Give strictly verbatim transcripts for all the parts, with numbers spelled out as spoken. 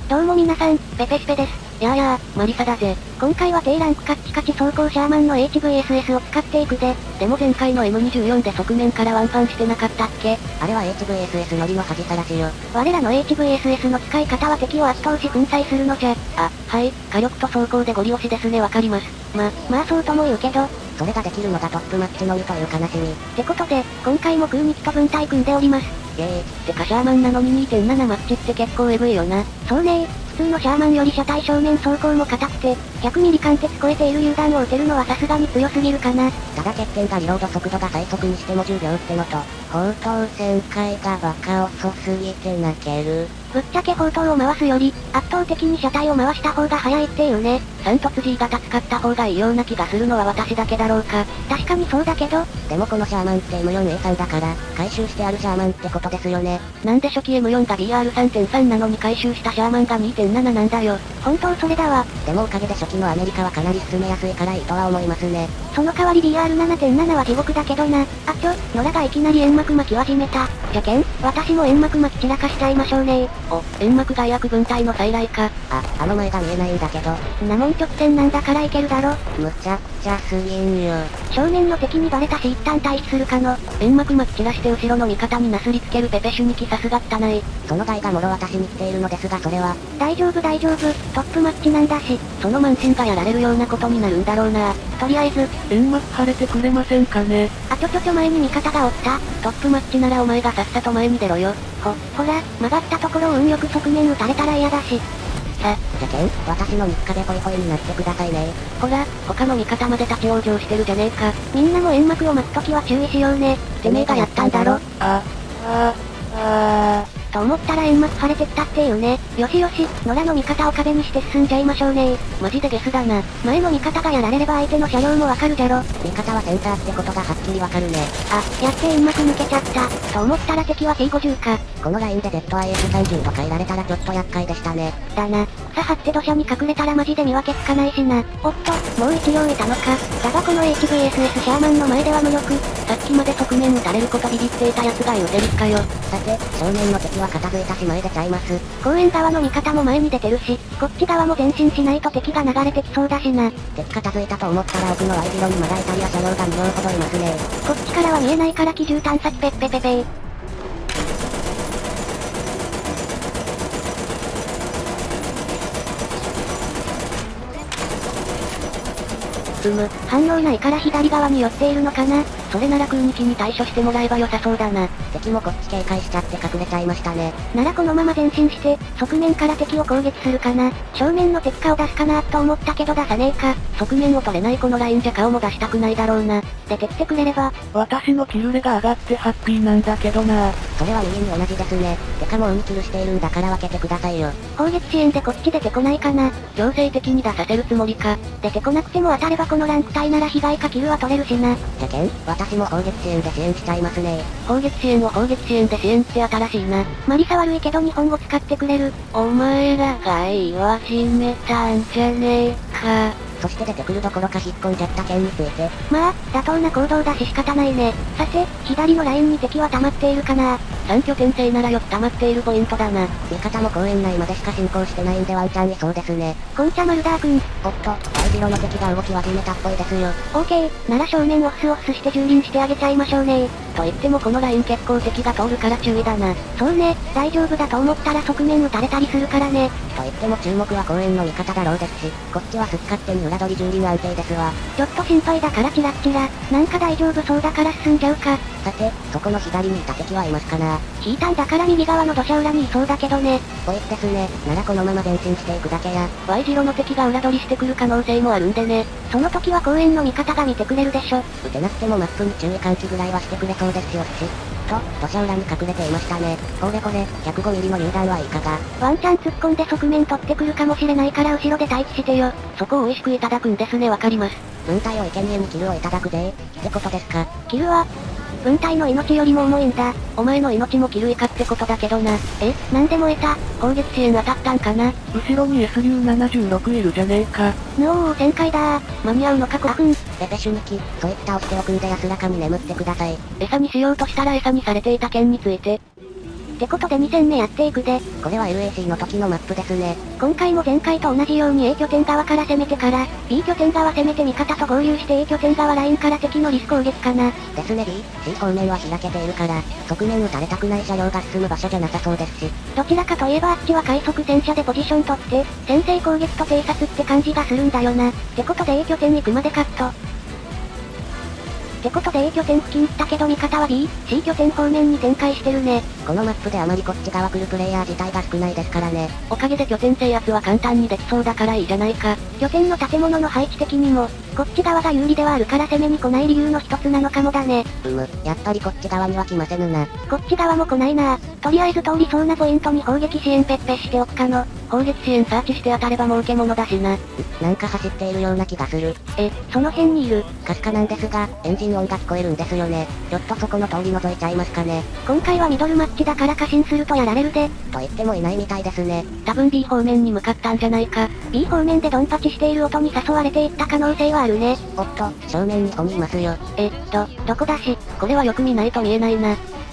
どうも皆さん、ペペスペです。 やあやあ、マリサだぜ。 今回は低ランクカッチカチ走行シャーマンの エイチブイエスエス を使っていくぜ。 でも前回の エムにじゅうよん で側面からワンパンしてなかったっけ？ あれは エイチブイエスエス のりの恥さらしよ。 我らの エイチブイエスエス の使い方は敵を圧倒し粉砕するのじゃ。 あ、はい、火力と走行でゴリ押しですね、わかります。 ま、まあそうとも言うけど。 それができるのがトップマッチのみという悲しみ。 ってことで、今回も空にきと分隊組んでおります。 イェーイ。てかシャーマンなのに にてんなな マッチって結構エグいよな。 そうねー。普通のシャーマンより車体正面走行も硬くて、ひゃくミリ貫徹超えている榴弾を撃てるのはさすがに強すぎるかな。 ただ欠点がリロード速度が最速にしてもじゅうびょうってのと、砲塔旋回がバカ遅すぎて泣ける。 ぶっちゃけ砲塔を回すより、圧倒的に車体を回した方が早いっていうね。 三突 G 型使った方がいいような気がするのは私だけだろうか。 確かにそうだけど。 でもこのシャーマンって エムフォーエー さんだから、回収してあるシャーマンってことですよね。 なんで初期 エムフォー が ビーアールさんてんさん なのに回収したシャーマンが にてんなな なんだよ。 本当それだわ。 でもおかげで初期のアメリカはかなり進めやすいからいいとは思いますね。 その代わり ビーアールななてんなな は地獄だけどな。あちょ、野良がいきなり煙幕巻き始めた。じゃけん、私も煙幕巻き散らかしちゃいましょうね。 お、煙幕外役分隊の再来か。 あ、あの前が見えないんだけど。 んなもん直線なんだからいけるだろ。 むちゃくちゃすぎんよ。 正面の敵にバレたし一旦退避するかの。 煙幕巻き散らして後ろの味方になすりつけるペペシュニキさすが汚い。 その害がもろ私に来ているのですがそれは。 大丈夫大丈夫、トップマッチなんだし。 その満身がやられるようなことになるんだろうな。 とりあえず、 煙幕晴れてくれませんかね。 あちょちょちょ前に味方がおった。 トップマッチならお前がさっさと前に出ろよ。 ほ、ほら、曲がったところを運よく側面撃たれたら嫌だし。 さ、 じゃけん、私の日課でホイホイになってくださいね。 ほら、他の味方まで立ち往生してるじゃねえか。 みんなも煙幕を巻くときは注意しようね。 てめえがやったんだろ。あ、あ、あー。 と思ったら煙幕晴れてきたっていうね。よしよし、野良の味方を壁にして進んじゃいましょうね。 マジでゲスだな。 前の味方がやられれば相手の車両もわかるじゃろ。 味方はセンターってことがはっきりわかるね。 あ、やって煙幕抜けちゃった。と思ったら敵は シーごじゅう か。 このラインで ゼットアイエスさんじゅう とかいられたらちょっと厄介でしたね。 だな。草張って土砂に隠れたらマジで見分けつかないしな。おっと、もう一両いたのか。だがこの エイチブイエスエス シャーマンの前では無力。 さっきまで側面撃たれることビビっていた奴が言うてるかよ。 さて、正面の敵は片付いたし前出ちゃいます。 公園側の味方も前に出てるし、こっち側も前進しないと敵が流れてきそうだしな。 敵片付いたと思ったら奥の Y 字路にまだイタリア車両がに両ほどいますね。 こっちからは見えないから機銃探査機ペッペペペー。 うむ、 反応ないから左側に寄っているのかな。 それなら空に気に対処してもらえば良さそうだな。 敵もこっち警戒しちゃって隠れちゃいましたね。 ならこのまま前進して、側面から敵を攻撃するかな。正面の敵かを出すかなと思ったけど出さねえか。 側面を取れないこのラインじゃ顔も出したくないだろうな。 出てきてくれれば。 私のキルレが上がってハッピーなんだけどな。 それは右に同じですね。てかもう運キルしているんだから分けてくださいよ。 砲撃支援でこっち出てこないかな。 強制的に出させるつもりか。 出てこなくても当たればこのランク帯なら被害かキルは取れるしな。 じゃけん、私も砲撃支援で支援しちゃいますね。 砲撃支援を砲撃支援で支援って新しいな。 マリサ悪いけど日本語使ってくれる。 お前らが言わしめたんじゃねえか。 そして出てくるどころか引っ込んじゃった件について。 まあ、妥当な行動だし仕方ないね。さて、左のラインに敵は溜まっているかな。 三拠点制ならよく溜まっているポイントだな。 味方も公園内までしか進行してないんでワンチャンいそうですね。 こんちゃマルダーくん。 おっと、Y字路の敵が動き始めたっぽいですよ。 オーケー、なら正面オフスオフスして蹂躙してあげちゃいましょうね。 と言ってもこのライン結構敵が通るから注意だな。 そうね、大丈夫だと思ったら側面撃たれたりするからね。 と言っても注目は公園の味方だろうですし、こっちは好き勝手に裏取り蹂躙安定ですわ。 ちょっと心配だからチラッチラ。なんか大丈夫そうだから進んじゃうか。 さて、そこの左にいた敵はいますかな。 引いたんだから右側の土砂裏にいそうだけどね。 ぽいですね。ならこのまま前進していくだけや。 Y 字路の敵が裏取りしてくる可能性もあるんでね。 その時は公園の味方が見てくれるでしょ。 撃てなくてもマップに注意喚起ぐらいはしてくれそうですよし。と、土砂裏に隠れていましたね。これこれ、ひゃくごミリの榴弾はいかが。 ワンチャン突っ込んで側面取ってくるかもしれないから後ろで待機してよ。 そこを美味しくいただくんですね、わかります。 分隊を生贄にキルをいただくぜってことですか。 キルは、分隊の命よりも重いんだ。 お前の命もキル以下ってことだけどな。 え、なんで燃えた？ 砲撃支援当たったんかな。後ろに エスリューななじゅうろく いるじゃねえか。 ぬおー、旋回だー。間に合うのかこらふん。 ペペシュニキ、そういった押しておくんで安らかに眠ってください。 餌にしようとしたら餌にされていた件について。 ってことでに戦目やっていくで。 これは エルエーシー の時のマップですね。 今回も前回と同じように A 拠点側から攻めてから、B 拠点側攻めて味方と合流して A 拠点側ラインから敵のリス攻撃かな。 ですね B、C 方面は開けているから、側面撃たれたくない車両が進む場所じゃなさそうですし。 どちらかといえばあっちは快速戦車でポジション取って、先制攻撃と偵察って感じがするんだよな。ってことで A 拠点行くまでカット。ってことで A 拠点付近来たけど味方は B、C 拠点方面に展開してるね。 このマップであまりこっち側来るプレイヤー自体が少ないですからね。 おかげで拠点制圧は簡単にできそうだからいいじゃないか。 拠点の建物の配置的にも、こっち側が有利ではあるから攻めに来ない理由の一つなのかもだね。 うむ、やっぱりこっち側には来ませぬな。 こっち側も来ないな。とりあえず通りそうなポイントに砲撃支援ペッペしておくかの。 砲撃支援サーチして当たれば儲けものだしな。 なんか走っているような気がする。 え、その辺にいる。 かすかなんですが、エンジン音が聞こえるんですよね。ちょっとそこの通り覗いちゃいますかね。 今回はミドルマッチだから過信するとやられるで。 と言ってもいないみたいですね。 多分 B 方面に向かったんじゃないか。 B 方面でドンパチしている音に誘われていった可能性はあるね。 おっと、正面に鬼いますよ。 えっと、どこだし、 これはよく見ないと見えないな。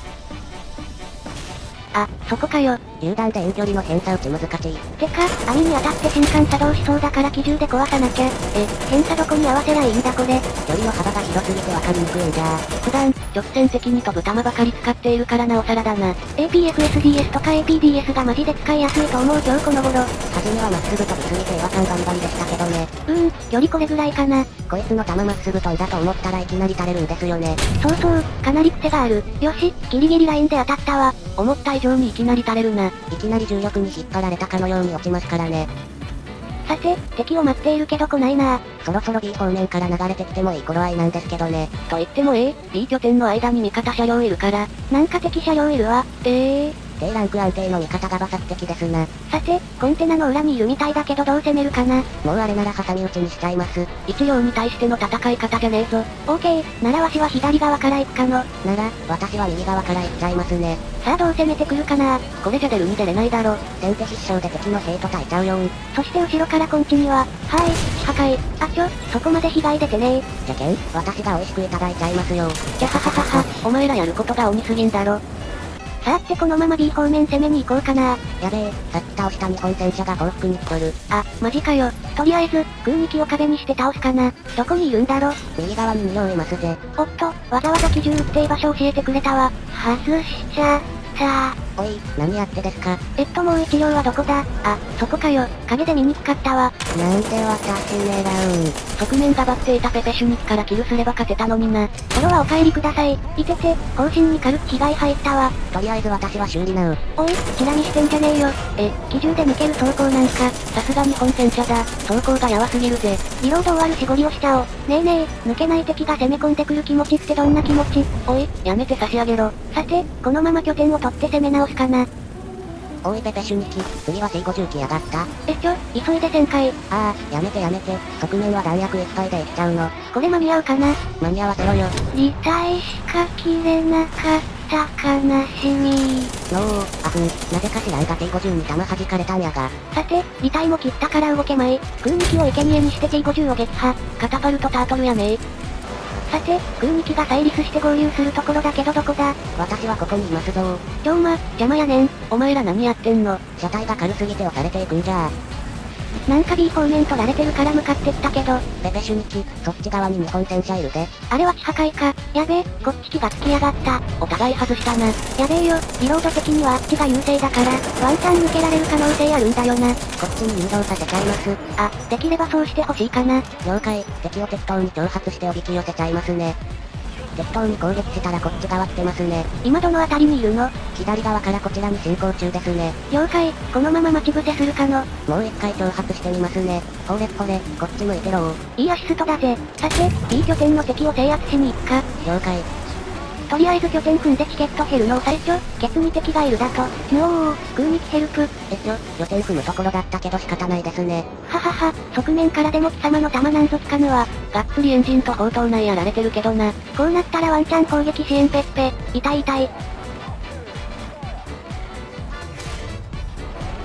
あ、そこかよ。 榴弾で遠距離の偏差打ち難しい。 てか、網に当たって新幹作動しそうだから機銃で壊さなきゃ。え、偏差どこに合わせりゃいいんだこれ。 距離の幅が広すぎて分かりにくいんじゃー。 普段、直線的に飛ぶ弾ばかり使っているからなおさらだな。 エーピーエフエスディーエス とか エーピーディーエス がマジで使いやすいと思う今日この頃。 初めはまっすぐ飛びすぎて違和感バリバリでしたけどね。 うーん、距離これぐらいかな。 こいつの弾まっすぐ飛んだと思ったらいきなり垂れるんですよね。 そうそう、かなり癖がある。よし、ギリギリラインで当たったわ。 思った以上にいきなり垂れるな。 いきなり重力に引っ張られたかのように落ちますからね。 さて、敵を待っているけど来ないな。 そろそろ B 方面から流れてきてもいい頃合いなんですけどね。 と言っても A、B 拠点の間に味方車両いるから。 なんか敵車両いるわ。 ええー。 低ランク安定の味方が馬殺的ですな。 さて、コンテナの裏にいるみたいだけどどう攻めるかな。 もうあれなら挟み撃ちにしちゃいます。 一両に対しての戦い方じゃねえぞ。 オーケー、ならわしは左側から行くかの。 なら、私は右側から行っちゃいますね。 さあどう攻めてくるかな。 これじゃ出るに出れないだろ。 先手必勝で敵のヘイト耐えちゃうよん。 そして後ろからコンチには、はい、破壊。あちょ、そこまで被害出てねえ。 じゃけん、私が美味しくいただいちゃいますよ。 じゃはははは、お前らやることが鬼すぎんだろ。 さあってこのまま B 方面攻めに行こうかな。 やべえ、さっき倒した日本戦車が幸福に来とる。 あ、マジかよ。とりあえず、空に気を壁にして倒すかな。どこにいるんだろ。 右側にに両いますぜ。 おっと、わざわざ機銃撃って居場所教えてくれたわ。外しちゃ、さあ。 おい、何やってですか。 えっともう一両はどこだ。あ、そこかよ。影で見にくかったわ。 なんで私狙うん。 側面がばっていたペペシュニキからキルすれば勝てたのにな。 フォロはお帰りください。いてて、更新に軽く被害入ったわ。 とりあえず私は修理なう。 おい、チラ見してんじゃねえよ。え、機銃で抜ける走行なんか。 さすが日本戦車だ。走行がやわすぎるぜ。 リロード終わるしゴリをしちゃおう。ねえねえ、抜けない敵が攻め込んでくる気持ちってどんな気持ち。 おい、やめて差し上げろ。 さて、このまま拠点を取って攻め直すかな。 おいペペシュニキ、次は シーごじゅう 機やがった。 えちょ、急いで旋回。 ああ、やめてやめて、側面は弾薬いっぱいでいっちゃうの。 これ間に合うかな。 間に合わせろよ。 リタイしか切れなかった悲しみ。 のー、あふん、なぜか知らんが ティーごじゅう に弾弾かれたんやが。 さて、リタイも切ったから動けまい。空に気を生贄にして ティーごじゅう を撃破。 カタパルトタートルやねえ。 さて、空に気が再リスして合流するところだけどどこだ。 私はここにいますぞー。 ちょうま、邪魔やねん。 お前ら何やってんの。 車体が軽すぎて押されていくんじゃー。 なんか B 方面取られてるから向かってったけど。 ペペシュニキ、そっち側に日本戦車いるで。 あれは地破壊か。やべえ、こっち気がつきやがった。 お互い外したな。 やべえよ、リロード的にはあっちが優勢だから、ワンチャン抜けられる可能性あるんだよな。 こっちに誘導させちゃいます。 あ、できればそうしてほしいかな。 了解、敵を適当に挑発しておびき寄せちゃいますね。適当に攻撃したらこっち側来てますね。 今どのあたりにいるの？ 左側からこちらに進行中ですね。 了解、このまま待ち伏せするかの。 もう一回挑発してみますね。ほれほれ、こっち向いてろー。 いいアシストだぜ。さて、B 拠点の敵を制圧しに行くか。 了解。 とりあえず拠点組んでチケット減るのを最初、ケツに敵がいるだと。のー、空にヘルプ。 えちょ、拠点組むところだったけど仕方ないですね。 ははは、側面からでも貴様の弾なんぞ効かぬわ。 がっつりエンジンと砲塔内やられてるけどな。 こうなったらワンチャン攻撃支援ペッペ。痛い痛い。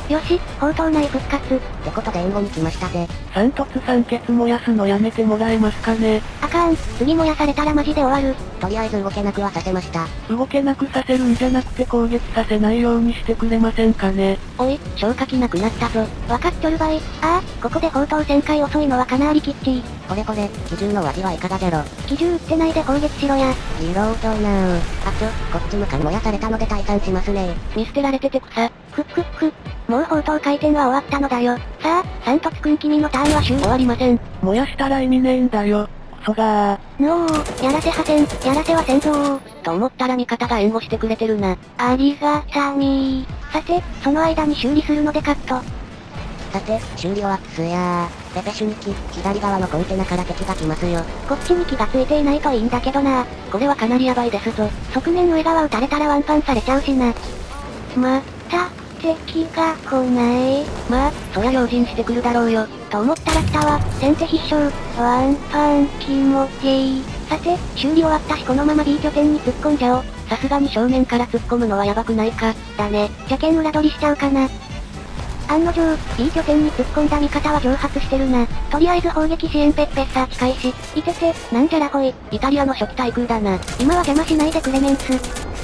よし、砲塔内復活。 ってことで援護に来ましたぜ。 三突三欠燃やすのやめてもらえますかね。 あかん、次燃やされたらマジで終わる。 とりあえず動けなくはさせました。 動けなくさせるんじゃなくて攻撃させないようにしてくれませんかね。 おい、消火器なくなったぞ。わかっちょるばい。ああ、ここで砲塔旋回遅いのはかなりきっちー。 これこれ、機銃のお味はいかがじゃろ。 機銃撃ってないで攻撃しろや。 リロードなー。あちょ、こっち向かん燃やされたので退散しますね。 見捨てられてて草。 ふっふっふ。もう砲塔回転は終わったのだよ。さあ、サントツくん君のターンは終終わりません。燃やしたら意味ねえんだよ。クソがー。 のー、やらせはせん、やらせはせんぞー。 と思ったら味方が援護してくれてるな。 ありがたみー。さて、その間に修理するのでカット。 さて、修理終わっすやー。ペペシュニキ、左側のコンテナから敵が来ますよ。 こっちに気がついていないといいんだけどな。 これはかなりヤバいですぞ。 側面上側撃たれたらワンパンされちゃうしな。また、敵が来ない。 まあ、そりゃ用心してくるだろうよ。 と思ったら来たわ。先手必勝。ワンパン気持ちいい。さて、修理終わったしこのまま B 拠点に突っ込んじゃお。 さすがに正面から突っ込むのはヤバくないか。 だね。邪剣裏取りしちゃうかな。案の定、B 拠点に突っ込んだ味方は蒸発してるな。とりあえず砲撃支援ペッペッサーチ開始。いてて、なんじゃらほい。 イタリアの初期対空だな。 今は邪魔しないでクレメンス。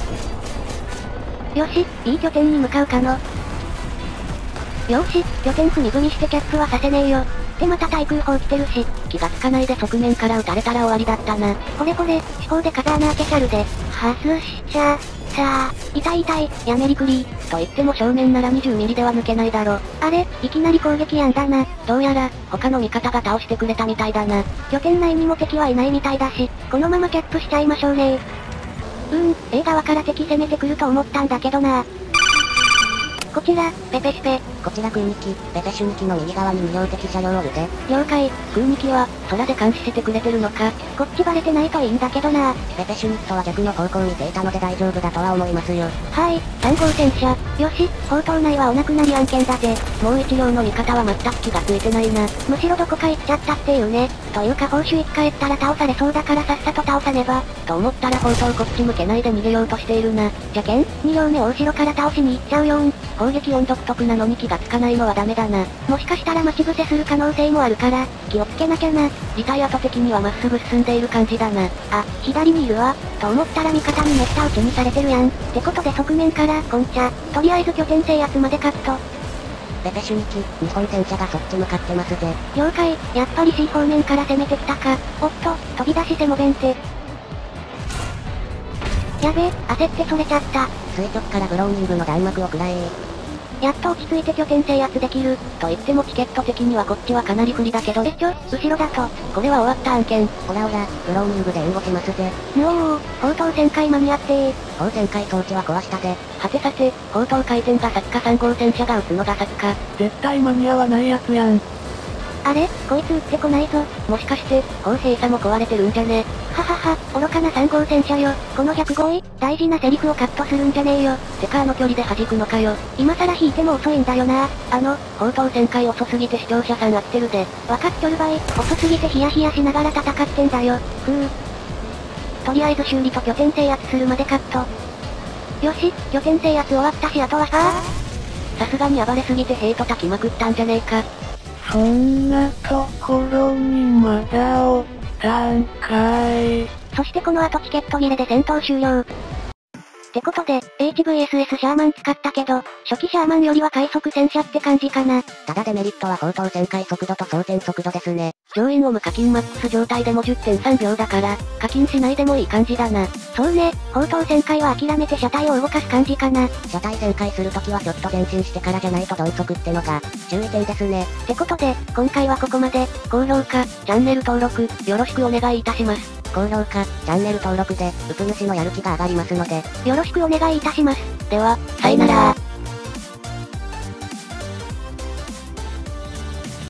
よし、B 拠点に向かうかの。よーし、拠点踏み組みしてキャップはさせねえよ。でまた対空砲来てるし、 気がつかないで側面から撃たれたら終わりだったな。 これこれ、四方で風穴開けシャルで、外しちゃったー。痛い痛い、やめりくりー。 と言っても正面ならにじゅうミリでは抜けないだろ。 あれ、いきなり攻撃やんだな。 どうやら、他の味方が倒してくれたみたいだな。 拠点内にも敵はいないみたいだし、このままキャップしちゃいましょうねー。うーん、A 側から敵攻めてくると思ったんだけどなー。こちら、ペペシペ。 こちら空にき、ペペシュニキの右側に無標的車両を撃て。 了解。 空にきは、空で監視してくれてるのか。 こっちバレてないといいんだけどな。 ペペシュニキとは逆の方向にいていたので大丈夫だとは思いますよ。 はい、さん号戦車。よし、砲塔内はお亡くなり案件だぜ。 もう一両の味方は全く気がついてないな。 むしろどこか行っちゃったっていうね。というか報酬生き返ったら倒されそうだからさっさと倒さねば。 と思ったら砲塔こっち向けないで逃げようとしているな。 邪剣、に両目を後ろから倒しに行っちゃうよん。 砲撃音独特なのに気がつかないのはダメだな。 もしかしたら待ち伏せする可能性もあるから、気をつけなきゃな。 リタイアと的にはまっすぐ進んでいる感じだな。 あ、左にいるわ。と思ったら味方にめった打ちにされてるやん。ってことで側面から、コンチャ。とりあえず拠点制圧までカット。 ペペシュニキ、日本戦車がそっち向かってますぜ。 了解、やっぱり C 方面から攻めてきたか。おっと、飛び出しセモベンテ。やべえ、焦ってそれちゃった。 垂直からブローニングの弾幕を食らえやっと落ち着いて拠点制圧できる。 と言ってもチケット的にはこっちはかなり不利だけど。 えちょ、後ろだと。 これは終わった案件。 オラオラ、ブローニングで援護しますぜ。 のー、砲塔旋回間に合ってー。 砲旋回装置は壊したぜ。 はてさて、砲塔回転が先かさん号戦車が撃つのが先か。 絶対間に合わないやつやん。 あれ、こいつ撃ってこないぞ。 もしかして、砲閉鎖も壊れてるんじゃね。 ははは、愚かなさん号戦車よ。このひゃく号位、大事なセリフをカットするんじゃねえよ。 てかあの距離で弾くのかよ。 今更引いても遅いんだよな。 あの、砲塔旋回遅すぎて視聴者さん合ってるで。 わかっちょるばい、遅すぎてヒヤヒヤしながら戦ってんだよ。ふう。とりあえず修理と拠点制圧するまでカット。よし、拠点制圧終わったしあとはさあ。 さすがに暴れすぎてヘイト焚きまくったんじゃねえか。 そんなところにまだおったんかい。 そしてこの後チケット切れで戦闘終了。ってことで、エイチブイエスエス シャーマン使ったけど、初期シャーマンよりは快速戦車って感じかな。 ただデメリットは砲塔旋回速度と装填速度ですね。 乗員オム課金マックス状態でも じゅってんさんびょうだから、課金しないでもいい感じだな。 そうね、砲塔旋回は諦めて車体を動かす感じかな。 車体旋回するときはちょっと前進してからじゃないと鈍速ってのが、注意点ですね。 ってことで、今回はここまで。 高評価、チャンネル登録、よろしくお願いいたします。 高評価、チャンネル登録で、うぷ主のやる気が上がりますので、 よろしくお願いいたします。 では、さよなら。